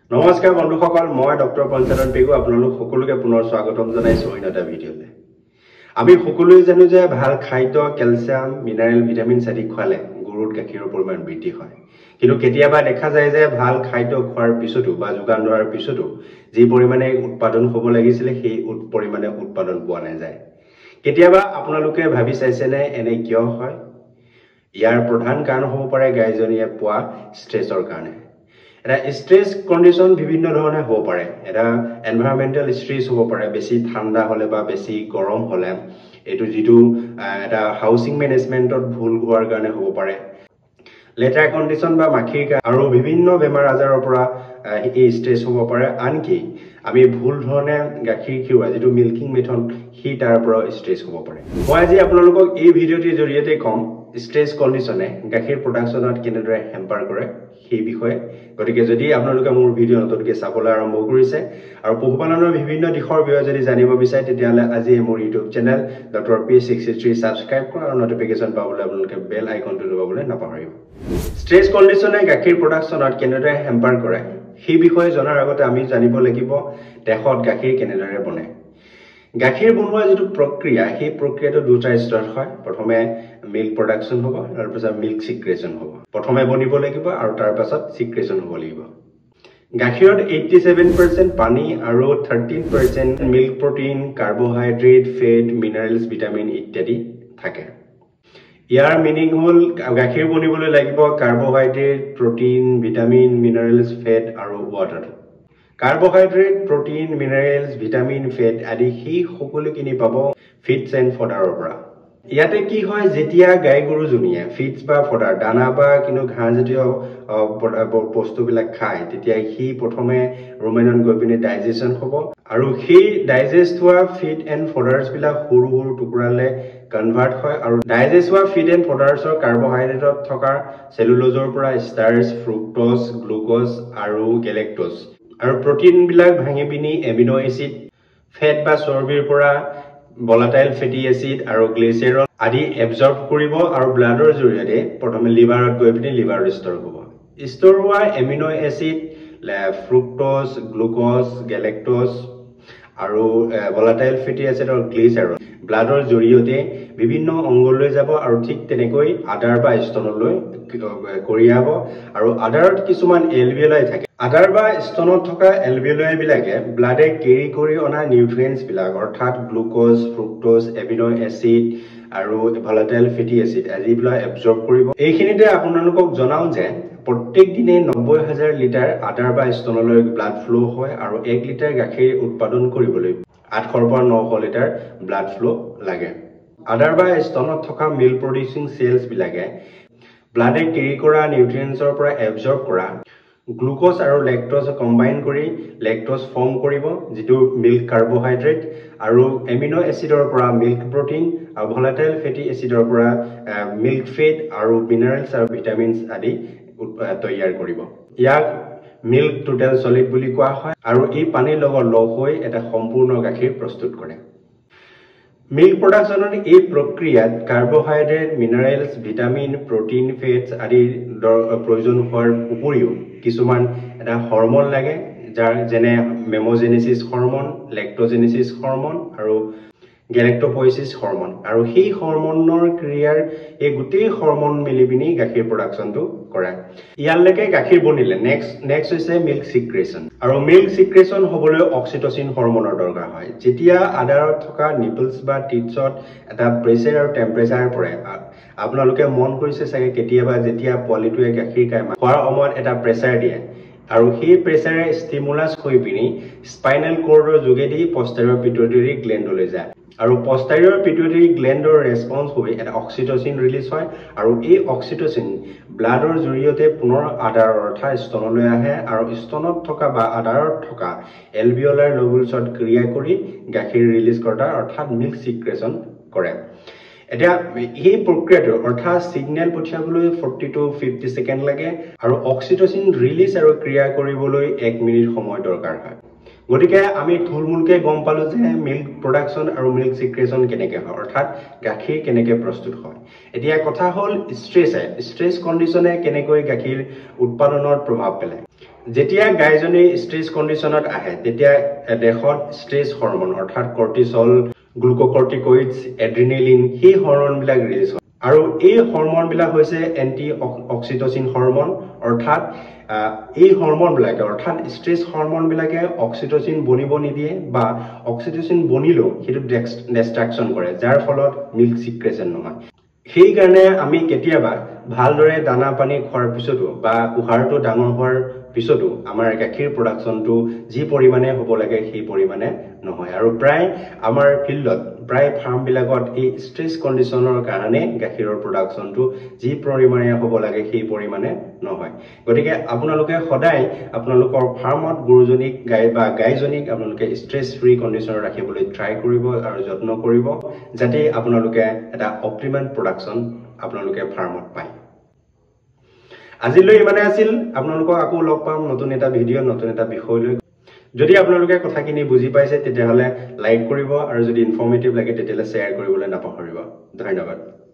নমস্কাৰ বন্ধুসকল মই ডক্টৰ পঞ্চানন পেগু আপোনালোক সকলোকে পুনৰ স্বাগতম জনাইছো অন্য এটা ভিডিঅ'লে আমি সকলোৱে জানো যে ভাল খাদ্য ক্যালসিয়াম মিনাৰেল ভিটামিন আদি খোৱালে গৰুৰ গাখীৰৰ পৰিমাণ বৃদ্ধি হয় কিন্তু কেতিয়াবা দেখা যায় যে ভাল খাদ্য খোৱাৰ পিছতো বা যোগান ধৰাৰ পিছতো যি পৰিমাণে উৎপাদন হ'ব লাগিছিল সেই পৰিমাণে উৎপাদন পোৱা নাযায় কেতিয়াবা আপোনালোকে ভাবি চাইছেনে এনে কিয় হয় ইয়াৰ প্ৰধান কাৰণ হ'ব পাৰে গাইজনীয়ে পোৱা ষ্ট্ৰেছৰ কাৰণে এটা স্ট্ৰেছ কন্ডিশন বিভিন্ন ধৰণে হ'ব পাৰে এটা এনভায়ৰনমেন্টাল স্ট্ৰেছ হ'ব পাৰে বেছি ঠাণ্ডা হলে বা বেছি গৰম হলে এটো যেটো এটা হাউচিং ম্যানেজমেন্টত ভুল হোৱাৰ কাৰণে হ'ব পাৰে লেটাৰ কন্ডিশন বা মাখিৰ আৰু বিভিন্ন বেমাৰ আজাৰৰ পৰা এই স্ট্ৰেছ হ'ব পাৰে আনকি আমি ভুল ধৰণে গাখীৰ খিওৱা যেটো মিল্কিং মেথড হি তাৰ পৰা স্ট্ৰেছ হ'ব পাৰে মই আজি আপোনালোকক এই ভিডিঅ'টিৰ জৰিয়তে কম স্ট্ৰেছ কন্ডিশনে গাখীৰ প্ৰডাকচনত কেনেদৰে হেম্পাৰ কৰে সেই বিষয়ে গতিকে যদি আপোনালোকে মোৰ ভিডিঅ' নতুনকৈ চাবলৈ আৰম্ভ কৰিছে আৰু পশুপালনৰ বিভিন্ন দিশৰ বিষয়ে যদি জানিব বিচাৰে তেতিয়াহ'লে আজি মোৰ YouTube channel doctor P63 subscribe কৰা আৰু নটিফিকেশন পাবলৈ আপোনালোকে বেল আইকনটো দবাবলৈ নাপাহৰিব স্ট্ৰেছ কন্ডিশনে গাখীৰ প্ৰডাকচনত কেনেদৰে হেম্পাৰ কৰে সেই বিষয়ে জনাৰ আগতে আমি জানিব লাগিব দেহত গাখীৰ কেনেদৰে বনে গাখীৰ বনোৱা যেটো প্ৰক্ৰিয়া সেই প্ৰক্ৰিয়াটো দুটা ষ্টাৰ্ট হয় প্ৰথমে মিল্ক প্ৰডাকচন হ'ব আৰু পিছত মিল্ক সিক্ৰেচন হ'ব প্ৰথমে বনিব লাগিব আৰু তাৰ পাছত সিক্ৰেচন হ'ব লাগিব গাখীৰত 87% পানী আৰু 13% milk protein carbohydrate fat minerals vitamin ইত্যাদি থাকে ইয়াৰ মিনিং হল গাখীৰ বনিবলৈ লাগিব carbohydrate protein vitamin minerals fat আৰু water carbohydrate protein minerals vitamin fat আদি হি সকলোখিনি পাব ফিটছ এণ্ড ফডাৰৰ পৰা ইয়াতে কি হয় যেতিয়া গাই গৰুজনীয়ে ফিটছ বা ফডাৰ দানা বা কিনো ঘাঁহ জাতীয় বস্তুবিলাক খায় তেতিয়া হি প্ৰথমে ৰুমেনত গৈ পিনে ডাইজেশ্যন হ'ব আৰু সেই ডাইজেষ্ট হোৱা ফিট এণ্ড ফডাৰ্ছ বিলাক সৰু সৰু টুকুৰালে কনভাৰ্ট হয় আৰু ডাইজেষ্ট হোৱা ফিট এণ্ড ফডাৰ্ছৰ কাৰ্বোহাইড্ৰেটত থকা চেলুলোজৰ পৰা ষ্টাৰ্চ ফ্ৰুক্টোজ গ্লুকোজ আৰু গেলেক্টোজ আৰু প্ৰটিন বিলাক ভাঙি পিনি এমিনো এসিড ফেট বা চৰ্বিৰ পৰা ভলাটাইল ফেটি এসিড আৰু গ্লিচাৰল আদি এবজৰ্ব কৰিব আৰু ব্লাডৰ জৰিয়তে প্ৰথমে লিভাৰত গৈ পিনি লিভাৰ ষ্টৰ হ'ব ষ্টৰ হোৱা amino acid fructose glucose galactose আৰু ভলাটাইল ফেটি এসিড আৰু গ্লিচাৰল ব্লাডৰ জৰিয়তে বিভিন্ন অংগলৈ যাব আৰু ঠিক তেনেকৈ আদাৰ বা স্তনলৈ কৰিয়াব আৰু আদাৰত কিছুমান এলভিঅলাই থাকে আদাৰ বা স্তনত থকা এলভিঅলাই বিলাকে ব্লাডে কেৰি কৰি অনা নিউট্ৰিয়েন্টছ বিলাক অৰ্থাৎ গ্লুকোজ ফ্ৰুক্টোজ এমিনো এসিড আৰু ভলাটাইল ফেটি এসিড আদিবিলাক এবজৰ্ব কৰিব এইখিনিতে আপোনালোকক জনাও যে প্ৰত্যেক দিনে ৯০,০০০ লিটাৰ আদাৰ বা স্তনলৈ ব্লাড ফ্লো হয় আৰু 1 লিটাৰ গাখীৰ উৎপাদন কৰিবলৈ ৮০০ পৰা ৯০০ লিটাৰ ব্লাড ফ্লো লাগে আদাৰ বা স্তনত থকা মিল্ক প্ৰডিউসিং সেলস বিলাকে ব্লাডে কেৰি কৰা নিউট্ৰিয়েন্টছৰ পৰা এবজৰ্ব কৰা গ্লুকোজ আৰু লেক্টোজ কম্বাইন কৰি লেক্টোজ ফৰ্ম কৰিব যেটো মিল্ক কাৰ্বোহাইড্ৰেট আৰু এমিনো এসিডৰ পৰা মিল্ক প্ৰটিন আৰু ভলাটাইল ফেটি এসিডৰ পৰা মিল্ক ফেট আৰু মিনাৰেলছ আৰু ভিটামিনছ আদি তৈয়াৰ কৰিব ইয়াক মিল্ক টোটেল সলিড বুলি কোৱা হয় আৰু এই পানীৰ লগত লগ হৈ এটা সম্পূৰ্ণ গাখীৰ প্ৰস্তুত কৰে মিল্ক প্ৰডাকচনৰ এই প্ৰক্ৰিয়াত carbohydrate minerals vitamin protein fats আদি প্ৰয়োজন হোৱাৰ উপৰিও কিছুমান এটা হৰমন লাগে যাৰ যেনে মেমোজেনেসিস হৰমন লেক্টোজেনেসিস হৰমন আৰু গেলেক্টোপয়েসিস হৰমন আৰু সেই হৰমনৰ ক্ৰিয়াৰ এই গোটেই হৰমন মিলি পিনি গাখীৰ প্ৰডাকচনটো কৰে ইয়ালৈকে গাখীৰ বনিলে নেক্সট হৈছে মিল্ক সিক্ৰেচন আৰু মিল্ক সিক্ৰেচন হ'বলৈ অক্সিটচিন হৰমনৰ দৰকাৰ হয় যেতিয়া আদাৰত থকা নিপলছ বা টিটছত এটা প্ৰেছাৰ আৰু টেম্পাৰেচাৰ পৰে আপোনালোকে মন কৰিছে চাগে কেতিয়াবা যেতিয়া পোৱালিটোৱে গাখীৰ খায় খোৱাৰ সময়ত এটা প্ৰেছাৰ দিয়ে আৰু সেই প্ৰেছাৰে ষ্টিমুলাছ হৈ পিনি স্পাইনেল কৰ্ডৰ যোগেদি পষ্টেৰিয়ৰ পিটুইটাৰী গ্লেণ্ডলৈ যায় আৰু পষ্টেৰিয়ৰ পিটুইটাৰী গ্লেণ্ডৰ ৰেসপন্স হৈ এটা অক্সিটচিন ৰিলিজ হয় আৰু এই অক্সিটচিন ব্লাডৰ জৰিয়তে পুনৰ আদাৰ অৰ্থাৎ স্তনলৈ আহে আৰু স্তনত থকা বা আদাৰত থকা এলভিঅলাৰ লোবুলছত ক্ৰিয়া কৰি গাখীৰ ৰিলিজ কৰা অৰ্থাৎ মিল্ক সিক্ৰেচন কৰে এতিয়া এই প্ৰক্ৰিয়াটো অৰ্থাৎ সিগনেল পঠিয়াবলৈ 40 to 50 সেকেন্ড লাগে আৰু অক্সিটচিন ৰিলিজ আৰু ক্ৰিয়া কৰিবলৈ 1 মিনিট সময় দৰকাৰ হয় গতিকে আমি থুলমুলকে গম পালো যে মিল্ক প্ৰডাকচন আৰু মিল্ক সিক্ৰেচন কেনেকৈ হয় অৰ্থাৎ গাখীৰ কেনেকৈ প্ৰস্তুত হয় এতিয়া কথা হল স্ট্ৰেছ কন্ডিশনে কেনেকৈ গাখীৰ উৎপাদনৰ প্ৰভাৱ পেলায় যেতিয়া গাইজনী ষ্ট্ৰেছ কণ্ডিশ্যনত আহে তেতিয়া দেহত ষ্ট্ৰেছ হৰমন অৰ্থাৎ কৰ্টিচল, গ্লুকোকৰ্টিকইডছ, এড্ৰিনেলিন সেই হৰমনবিলাক ৰিলিজ হয় আৰু এই হৰমনবিলাক হৈছে এণ্টি অক্সিটচিন হৰমন অৰ্থাৎ এই হৰমনবিলাকে অৰ্থাৎ ষ্ট্ৰেছ হৰমনবিলাকে অক্সিটচিন বনিব নিদিয়ে বা অক্সিটচিন বনিলেও সেইটো ডিষ্ট্ৰাকশ্যন কৰে যাৰ ফলত মিল্ক ছিক্ৰেশ্যন নহয় সেইকাৰণে আমি কেতিয়াবা ভালদৰে দানা পানী খোৱাৰ পিছতো বা উহাৰটো ডাঙৰ হোৱাৰ পিছতো আমাৰ গাখীৰ প্ৰডাকশ্যনটো যি পৰিমাণে হ'ব লাগে সেই পৰিমাণে নহয় আৰু প্ৰায় আমাৰ ফিল্ডত প্ৰায় ফাৰ্মবিলাকত এই ষ্ট্ৰেছ কণ্ডিশ্যনৰ কাৰণে গাখীৰৰ প্ৰডাকশ্যনটো যি পৰিমাণে হ'ব লাগে সেই পৰিমাণে নহয় গতিকে আপোনালোকে সদায় আপোনালোকৰ ফাৰ্মত গৰুজনীক গাইজনীক আপোনালোকে ষ্ট্ৰেছ ফ্ৰী কণ্ডিশ্যনত ৰাখিবলৈ ট্ৰাই কৰিব আৰু যত্ন কৰিব যাতে আপোনালোকে এটা অপ্টিমেল প্ৰডাকশ্যন আপোনালোকে ফাৰ্মত পায় আজিলৈ ইমানে আছিল আপোনালোকক আকৌ লগ পাম নতুন এটা ভিডিঅ নতুন এটা বিষয় লৈ যদি আপোনালোকে কথাখিনি বুজি পাইছে তেতিয়াহলে লাইক কৰিব আৰু যদি ইনফৰ্মেটিভ লাগে তেতিয়াহলে শ্বেয়াৰ কৰিবলৈ নাপাহৰিব ধন্যবাদ